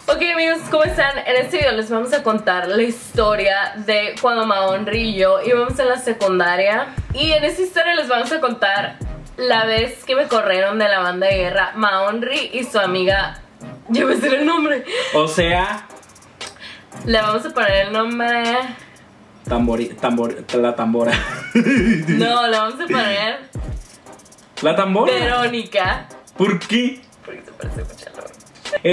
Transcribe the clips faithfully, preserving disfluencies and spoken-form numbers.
Ok amigos, ¿cómo están? En este video les vamos a contar la historia de cuando Maonri y yo íbamos en la secundaria. Y en esta historia les vamos a contar la vez que me corrieron de la banda de guerra Maonri y su amiga. Yo voy a decir el nombre. O sea, le vamos a poner el nombre. Tambori, tambor, la tambora. No, le vamos a poner La tambora. Verónica. ¿Por qué? Porque se parece mucho al nombre. Es...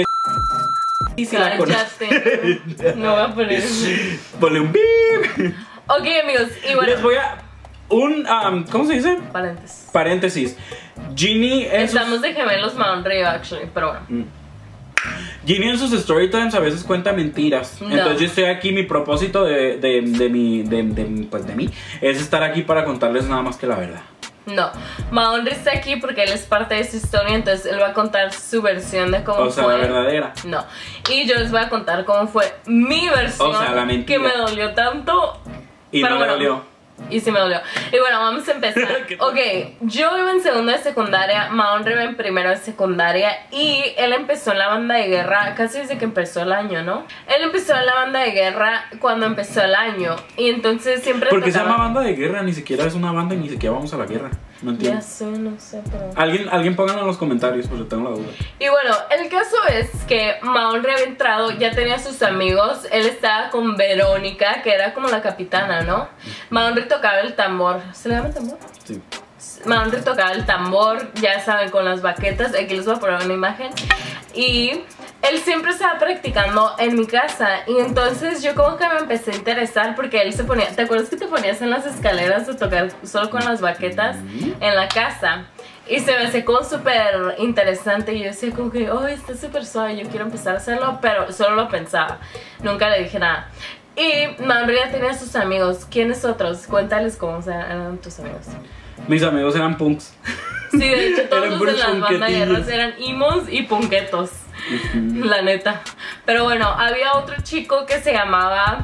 Y si la Cállate. No voy a poner eso. Ponle un bip. Ok amigos, y bueno, Les voy a... Un, um, ¿cómo se dice? paréntesis. Paréntesis. Ginny en sus... Estamos de gemelos Maonri, actually, pero bueno. Mm. Ginny en sus story times a veces cuenta mentiras. No. Entonces yo estoy aquí, mi propósito de, de, de, mi, de, de, pues de mí es estar aquí para contarles nada más que la verdad. No, Maonri está aquí porque él es parte de esta historia, entonces él va a contar su versión de cómo O sea, fue. la verdadera. No, y yo les voy a contar cómo fue mi versión, O sea, la mentira. que me dolió tanto. Y pero no bueno, le dolió. Y sí me dolió. Y bueno, vamos a empezar. Ok, yo iba en segundo de secundaria, Maonri iba en primero de secundaria. Y él empezó en la banda de guerra casi desde que empezó el año, ¿no? Él empezó en la banda de guerra cuando empezó el año. Y entonces siempre ¿Por qué se tocaba... llama banda de guerra? Ni siquiera es una banda y ni siquiera vamos a la guerra. No entiendo. Ya sé, no sé, pero... Alguien, alguien pónganlo en los comentarios porque tengo la duda. Y bueno, el caso es que Maonri había entrado, ya tenía sus amigos. Él estaba con Verónica, que era como la capitana, ¿no? Maonri tocaba el tambor. ¿Se le llama tambor? Sí. Maonri tocaba el tambor, ya saben, con las baquetas. Aquí les voy a poner una imagen. Y él siempre estaba practicando en mi casa. Y entonces yo como que me empecé a interesar porque él se ponía... ¿Te acuerdas que te ponías en las escaleras a tocar solo con las baquetas en la casa? Y se me hacía como súper interesante. Y yo decía como que, oh, está súper suave, yo quiero empezar a hacerlo. Pero solo lo pensaba, nunca le dije nada. Y Maonri ya tenía sus amigos. ¿Quiénes otros? Cuéntales cómo eran tus amigos. Mis amigos eran punks. Sí, de hecho todos Eran los de puros las bandas de guerras punquetillos. eran imos y punquetos. Uh-huh. La neta. Pero bueno, había otro chico que se llamaba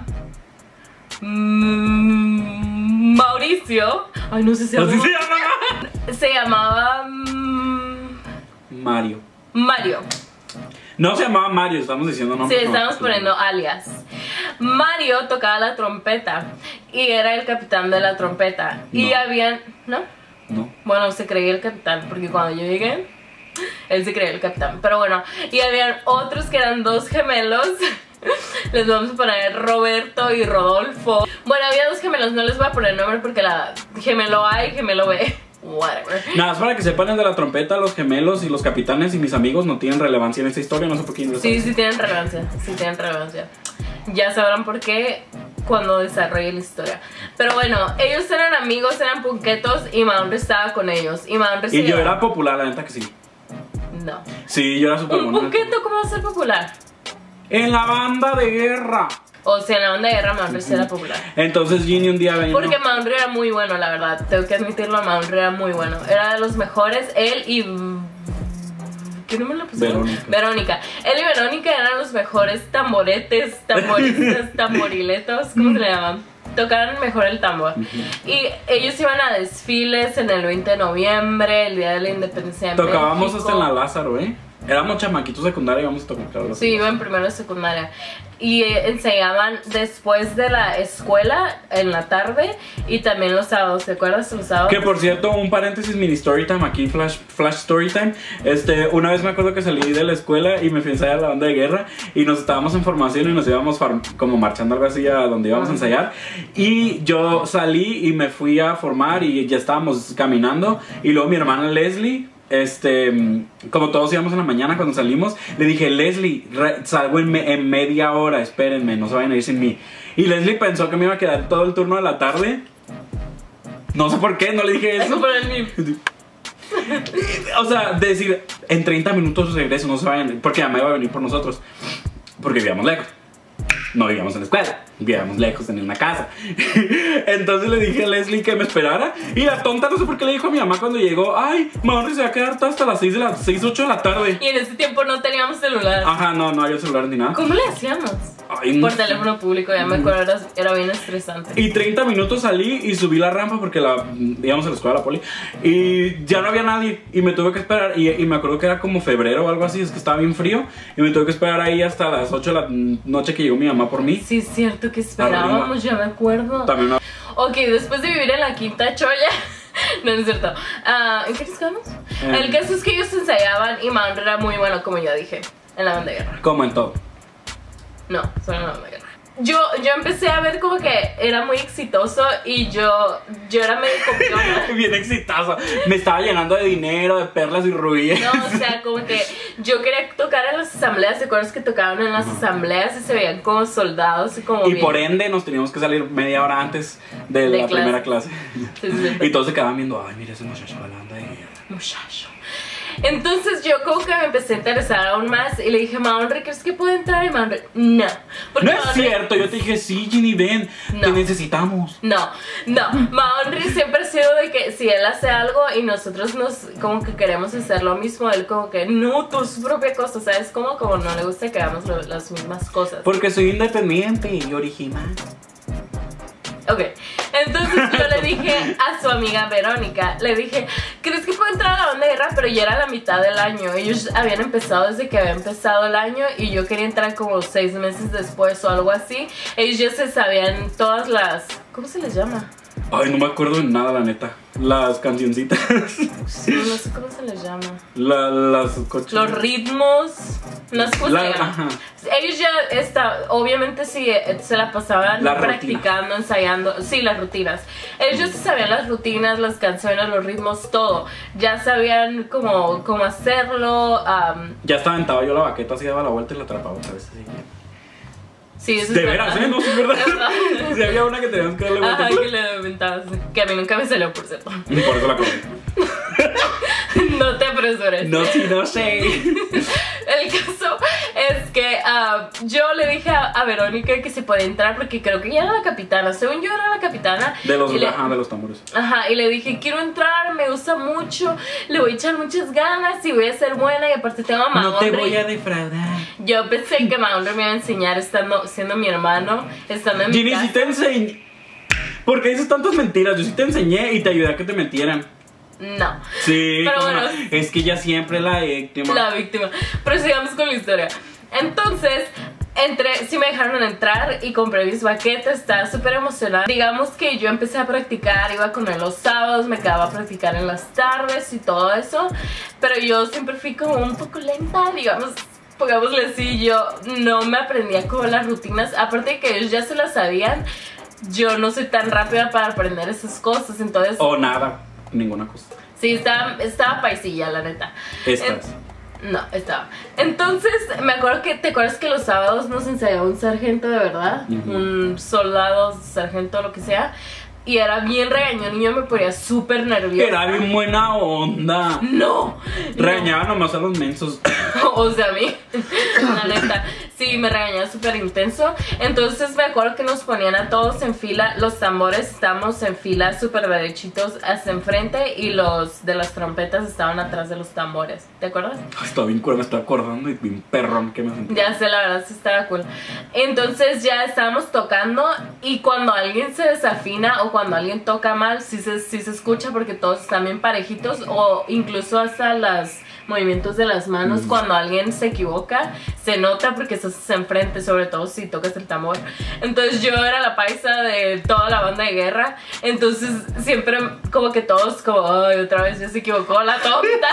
mm, Mauricio. Ay, no sé si ¿Así se se llamaba. llama? Se llamaba mm, Mario. Mario. No se llamaba Mario, estamos diciendo Sí, nombres. estamos no. poniendo alias. Mario tocaba la trompeta y era el capitán de la trompeta. Y No. habían... ¿No? No. Bueno, se creía el capitán, porque cuando yo llegué, él se creía el capitán. Pero bueno, y habían otros que eran dos gemelos. Les vamos a poner Roberto y Rodolfo. Bueno, había dos gemelos, no les voy a poner nombre porque la gemelo A y gemelo B. Whatever. Nada más para que sepan, el de la trompeta, los gemelos y los capitanes y mis amigos no tienen relevancia en esta historia, no sé por qué. Sí, sí tienen relevancia, sí tienen relevancia. Ya sabrán por qué cuando desarrolle la historia. Pero bueno, ellos eran amigos, eran punquetos y Maonri estaba con ellos. Y Maonri se Y yo llevaba- era popular, la neta que sí. No. Sí, yo era súper ¿Un bueno. punqueto cómo va a ser popular? En la banda de guerra. O sea, en la banda de guerra Maonri sí era popular. Entonces Ginny un día venía. Porque Maonri era muy bueno, la verdad. Tengo que admitirlo, Maonri era muy bueno. Era de los mejores. Él y... ¿qué nombre le pusieron? Verónica. Verónica. Él y Verónica eran los mejores tamboretes, tamboristas, tamboriletos. ¿Cómo se le llaman? Tocaban mejor el tambor. Y ellos iban a desfiles en el veinte de noviembre, el día de la independencia de Tocábamos México. hasta en la Lázaro, ¿eh? Éramos chamaquitos secundarios y íbamos a tocar claro. Sí, iba en primero de secundaria. Y eh, enseñaban después de la escuela en la tarde y también los sábados, ¿te acuerdas? Los sábados. Que por cierto, un paréntesis, mini story time aquí, flash, flash story time. Este, una vez me acuerdo que salí de la escuela y me fui a ensayar a la banda de guerra y nos estábamos en formación y nos íbamos como marchando algo así a donde íbamos a ensayar. Y yo salí y me fui a formar y ya estábamos caminando. Y luego mi hermana Leslie, este, como todos íbamos en la mañana cuando salimos, le dije, Leslie, re- salgo en, me en media hora, espérenme, no se vayan a ir sin mí. Y Leslie pensó que me iba a quedar todo el turno de la tarde. No sé por qué, no le dije Es eso. como el meme. O sea, decir, en treinta minutos regreso, no se vayan, porque ya me iba a venir por nosotros. Porque vivíamos lejos. No vivíamos en la escuela, vivíamos lejos en una casa. Entonces le dije a Leslie que me esperara. Y la tonta no sé por qué le dijo a mi mamá cuando llegó, ay, Maonri se va a quedar hasta las seis de las seis, ocho de la tarde. Y en ese tiempo no teníamos celular. Ajá, no, no había celular ni nada. ¿Cómo le hacíamos? Ay, por teléfono público, ya me acuerdo, era, era bien estresante. Y treinta minutos salí y subí la rampa porque la, íbamos a la escuela de la poli. Y ya no había nadie y me tuve que esperar. Y, y me acuerdo que era como febrero o algo así, es que estaba bien frío. Y me tuve que esperar ahí hasta las ocho de la noche que llegó mi mamá por mí. Sí, es cierto que esperábamos, Arriba. ya me acuerdo. También una... Ok, después de vivir en la Quinta Choya. No, no es cierto. Uh, ¿En qué nos quedamos? Eh. El caso es que ellos ensayaban y Maundro era muy bueno, como ya dije, en la banda de guerra. Como en todo. No, solo en la banda de guerra. Yo, yo empecé a ver como que era muy exitoso y yo, yo era medio copiona. Bien exitoso. Me estaba llenando de dinero, de perlas y rubíes. No, o sea, como que yo quería tocar en las asambleas. ¿Te acuerdas que tocaban en las asambleas y se veían como soldados y como Y bien? por ende nos teníamos que salir media hora antes de, De la clase. primera clase. Sí, sí, sí. Y todos se quedaban viendo, ay, mira ese muchacho hablando de guerra. Muchacho. Entonces yo como que me empecé a interesar aún más y le dije, Maundry, ¿crees que puedo entrar? Y Maundry, no. Porque No es Maundry- cierto, yo te dije, sí, Ginny, ven, No. te necesitamos. No, no, Maundry siempre ha sido de que si él hace algo y nosotros nos como que queremos hacer lo mismo, él como que no, tú su propia cosa, ¿sabes? Como, como no le gusta que hagamos lo- las mismas cosas. Porque soy independiente y original. Ok, entonces yo le dije a su amiga Verónica, le dije, ¿crees que puedo entrar a la banda de guerra? Pero ya era la mitad del año, ellos habían empezado desde que había empezado el año y yo quería entrar como seis meses después o algo así. Ellos ya se sabían todas las, ¿cómo se les llama? Ay, no me acuerdo de nada, la neta. Las cancioncitas. No, no sé cómo se les llama. La, las coches. Los ritmos, no sé cómo La- se llama. ajá. Ellos ya está, obviamente sí, eh, se la pasaban La practicando, ensayando, sí, las rutinas. Ellos ya se sabían las rutinas, las canciones, los ritmos, todo. Ya sabían cómo, cómo hacerlo. Um, Ya estaba aventaba yo la baqueta, así daba la vuelta y la atrapaba otra vez. Así. sí, eso De es veras, verdad. ¿eh? No, sí, es verdad. Es verdad. Sí, había una que teníamos que darle vuelta. Ajá, que le inventabas. Que a mí nunca me salió, por cierto. Y por eso la comí. No te apresures. No, sí, no sé. El caso es que uh, yo le dije a, a Verónica que se podía entrar porque creo que ella era la capitana. Según yo era la capitana. De los, y le- ajá, de los tambores. Ajá, y le dije, quiero entrar, me gusta mucho, le voy a echar muchas ganas y voy a ser buena y aparte tengo a No te Maundry. voy a defraudar. Yo pensé que Maundry me iba a enseñar estando, siendo mi hermano, estando en mi Ginny, casa. si te enseñé. ¿Por qué dices tantas mentiras? Yo sí te enseñé y te ayudé a que te metieran. No, Sí, Pero cómo bueno. no. Es que ella siempre la víctima. la víctima. Pero sigamos con la historia. Entonces, entré, sí me dejaron entrar y compré mis baquetas, estaba súper emocionada. Digamos que yo empecé a practicar, iba con él los sábados, me quedaba a practicar en las tardes y todo eso. Pero yo siempre fui como un poco lenta, digamos, pongámosle así, yo no me aprendía como las rutinas. Aparte de que ellos ya se las sabían, yo no soy tan rápida para aprender esas cosas, entonces... O nada, ninguna cosa. Sí, estaba, estaba paisilla, la neta. Estas. En- no, estaba. Entonces, me acuerdo que, ¿te acuerdas que los sábados nos ensayaba un sargento de verdad? Ujú. Un soldado, sargento, lo que sea. Y era bien regañón y yo me ponía súper nerviosa. Era bien buena onda. ¡No! Regañaba nomás a los mensos. O sea, a mí, la neta, sí, me regañaba súper intenso. Entonces me acuerdo que nos ponían a todos en fila. Los tambores estábamos en fila súper derechitos hacia enfrente y los de las trompetas estaban atrás de los tambores. ¿Te acuerdas? Ay, estaba bien cura, me estoy acordando y bien perrón que me sentí. Ya sé, la verdad, sí estaba cool. Entonces ya estábamos tocando y cuando alguien se desafina o cuando alguien toca mal, sí se, sí se escucha porque todos están bien parejitos o incluso hasta los movimientos de las manos. Mm. Cuando alguien se equivoca, se nota porque estás enfrente, sobre todo si tocas el tambor. Entonces yo era la paisa de toda la banda de guerra, entonces siempre como que todos como, ay, otra vez ya se equivocó la tonta.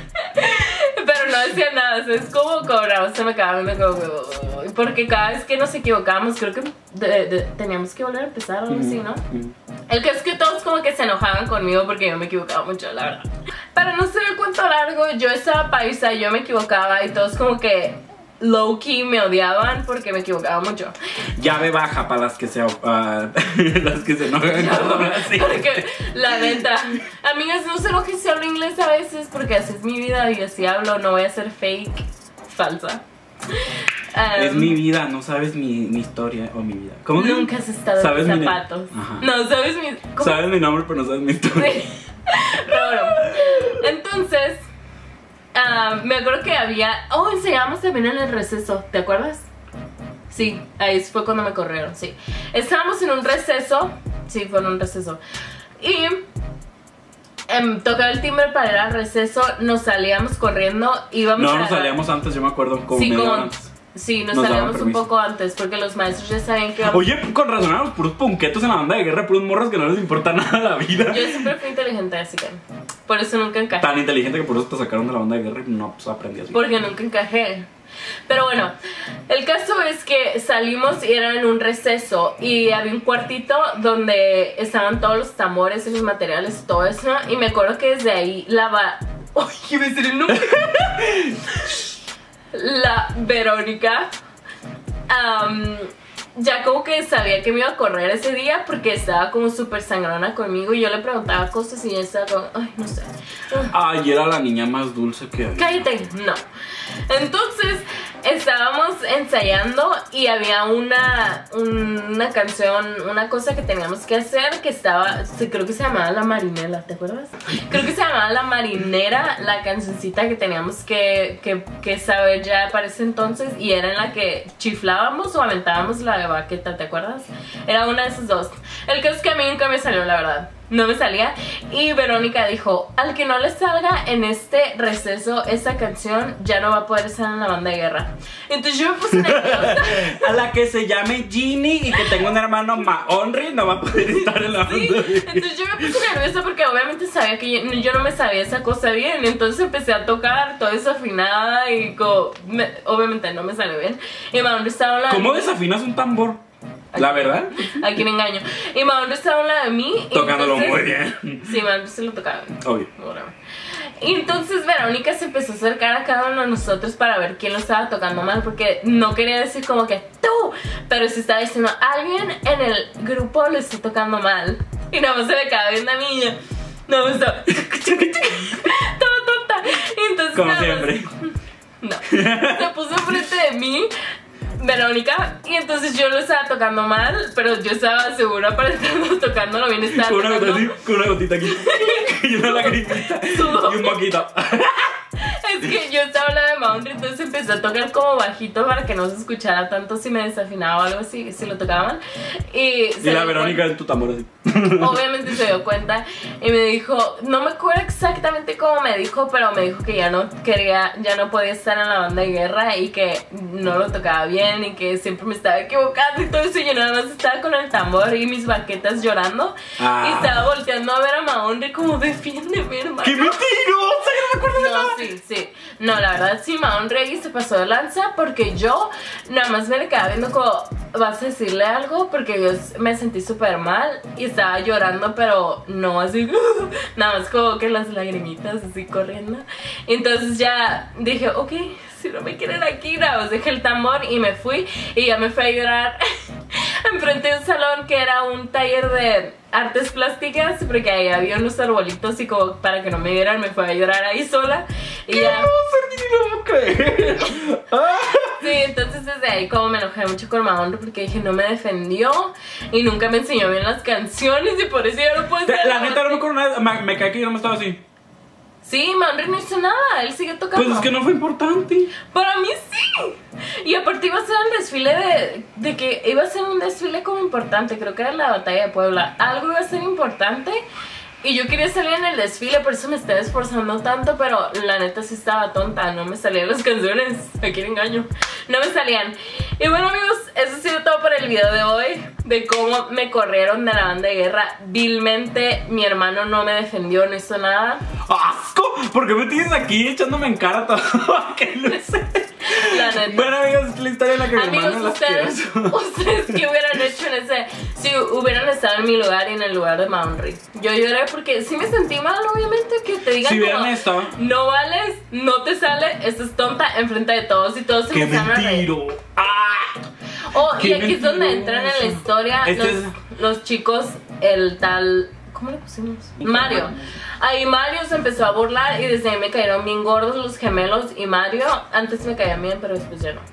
Pero no decía nada, o sea, es como cobrado, se me acaba viendo como, "Uy", porque cada vez que nos equivocábamos, creo que de- de- teníamos que volver a empezar o algo así, ¿no? Mm. El que es que todos como que se enojaban conmigo porque yo me equivocaba mucho, la verdad. Para no ser el cuento largo, yo estaba paisa, yo me equivocaba y todos como que low-key me odiaban porque me equivocaba mucho. Llave baja para las que se ah, las que se enojan. así. Porque, la neta, amigas, no se enojen si hablo inglés a veces porque así es mi vida y así hablo, no voy a ser fake, falsa. Um, Es mi vida, no sabes mi, mi historia o mi vida. ¿Cómo que? Nunca has estado ¿Sabes en mi- zapatos. Ajá. No, sabes mi... ¿cómo? Sabes mi nombre, pero no sabes mi historia. Sí. Pero bueno, entonces, ah, me acuerdo que había... Oh, enseñábamos también en el receso, ¿te acuerdas? Sí, ahí fue cuando me corrieron, sí. Estábamos en un receso. Sí, fue en un receso. Y eh, tocaba el timbre para ir al receso. Nos salíamos corriendo. Íbamos no, a nos salíamos antes, yo me acuerdo. Como sí, media como, hora antes. Sí, nos, Nos salíamos daban un permiso. poco antes. Porque los maestros ya sabían que... Oye, con razón éramos puros punquetos en la banda de guerra, puros morros que no les importa nada la vida. Yo siempre fui inteligente, así que por eso nunca encajé. Tan inteligente que por eso te sacaron de la banda de guerra y no, pues aprendí así. Porque nunca encajé. Pero bueno, el caso es que salimos y era en un receso y había un cuartito donde estaban todos los tambores y los materiales y todo eso. Y me acuerdo que desde ahí la va... ¡Ay, iba a decir el nombre! La Verónica um, ya como que sabía que me iba a correr ese día porque estaba como súper sangrona conmigo y yo le preguntaba cosas y ella estaba como, ay, no sé. Ay, era la niña más dulce que había. Cállate, no. Entonces estábamos ensayando y había una, una canción, una cosa que teníamos que hacer que estaba, creo que se llamaba La Marinera, ¿te acuerdas? Creo que se llamaba La Marinera, la cancioncita que teníamos que, que, que saber ya para ese entonces y era en la que chiflábamos o aventábamos la baqueta, ¿te acuerdas? Era una de esas dos. El caso es que a mí nunca me salió, la verdad. No me salía. Y Verónica dijo, al que no le salga en este receso esa canción, ya no va a poder estar en la banda de guerra. Entonces yo me puse nerviosa. A la que se llame Ginny y que tenga un hermano Maonri no va a poder estar en la banda Sí, de guerra. entonces yo me puse nerviosa porque obviamente sabía que yo, yo no me sabía esa cosa bien. Entonces empecé a tocar todo desafinada y como, me, obviamente no me salió bien. Y Mauro estaba hablando. ¿Cómo desafinas un tambor? La verdad. ¿A quién engaño? Y Mauro estaba a un lado de mí. Tocándolo entonces, muy bien. Sí, Mauro se lo tocaba bien. Obvio. Y entonces Verónica se empezó a acercar a cada uno de nosotros para ver quién lo estaba tocando mal, porque no quería decir como que tú, pero sí estaba diciendo alguien en el grupo lo está tocando mal. Y nada más se me quedaba viendo a mí. No me estaba todo tonta. Y entonces, Como nada más- siempre. No. Se puso enfrente de mí Verónica, y entonces yo lo estaba tocando mal, pero yo estaba segura para estar tocándolo bien. Estaba Con una tocando- gotita así, con una gotita aquí. Y una lagrimita. Sudor. Y un poquito. Es que yo estaba hablando de Maundry, entonces empecé a tocar como bajito para que no se escuchara tanto si me desafinaba o algo así, si lo tocaba mal. Y, Y se la dio Verónica en tu tambor así. cuenta- obviamente se dio cuenta y me dijo, no me acuerdo exactamente cómo me dijo, pero me dijo que ya no quería, ya no podía estar en la banda de guerra y que no lo tocaba bien y que siempre me estaba equivocando y todo eso. Y yo nada más estaba con el tambor y mis baquetas llorando. Ah. Y estaba volteando a ver a Maundry como, defiéndeme, hermano. ¡Qué mentirosa! Que no me acuerdo de No, nada. sí, sí. No, la verdad sí, Maundry se pasó de lanza porque yo nada más me le quedaba viendo como, ¿vas a decirle algo? Porque yo me sentí súper mal y estaba llorando, pero no así, nada más como que las lagrimitas así corriendo. Entonces ya dije, ok, si no me quieren aquí, nada más dejé el tambor y me fui y ya me fui a llorar enfrente de un salón que era un taller de artes plásticas, porque ahí había unos arbolitos y como para que no me vieran me fui a llorar ahí sola y ya. No puedo creer. Ah. Sí, entonces desde ahí como me enojé mucho con Maundry porque dije no me defendió y nunca me enseñó bien las canciones y por eso ya no puedo ser. La neta no me acuerdo nada. Me, me cae que yo no me estaba así. Sí, Maundry no hizo nada, él sigue tocando. Pues es que no fue importante. Para mí sí. Y aparte iba a ser el desfile de, de que iba a ser un desfile como importante, creo que era la batalla de Puebla. Algo iba a ser importante y yo quería salir en el desfile, por eso me estaba esforzando tanto, pero la neta sí estaba tonta, no me salían las canciones, ¿a quién engaño? No me salían. Y bueno amigos, eso ha sido todo para el video de hoy, de cómo me corrieron de la banda de guerra vilmente. Mi hermano no me defendió, no hizo nada. ¡Asco! ¿Por qué me tienes aquí echándome en cara todo? ¿Qué lo sé? La neta. Bueno amigos, es la historia en la que mi Amigos, hermano las ustedes, quiero. ustedes qué hubieran hecho en ese, si hubieran estado en mi lugar y en el lugar de Maundry. Yo lloré porque sí me sentí mal, obviamente, que te digan Si hubieran como, estado. no vales, no te sale, estás tonta enfrente de todos y todos se ¡Qué empezaron a reír. mentiro! ¡Ah! Oh, y ¡Qué aquí es donde mentiroso! entran en la historia Este los, es- los chicos, el tal, ¿cómo le pusimos? Mario. Ahí Mario se empezó a burlar y desde ahí me cayeron bien gordos los gemelos y Mario. Antes me caían bien, pero después ya no.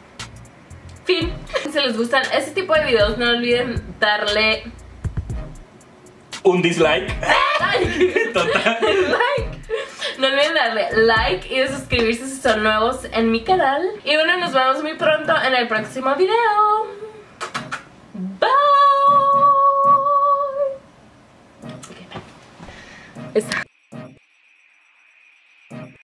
Fin. Si les gustan este tipo de videos, no olviden darle Un dislike. like. Total. like. No olviden darle like y de suscribirse si son nuevos en mi canal. Y bueno, nos vemos muy pronto en el próximo video. Bye. Okay. Está.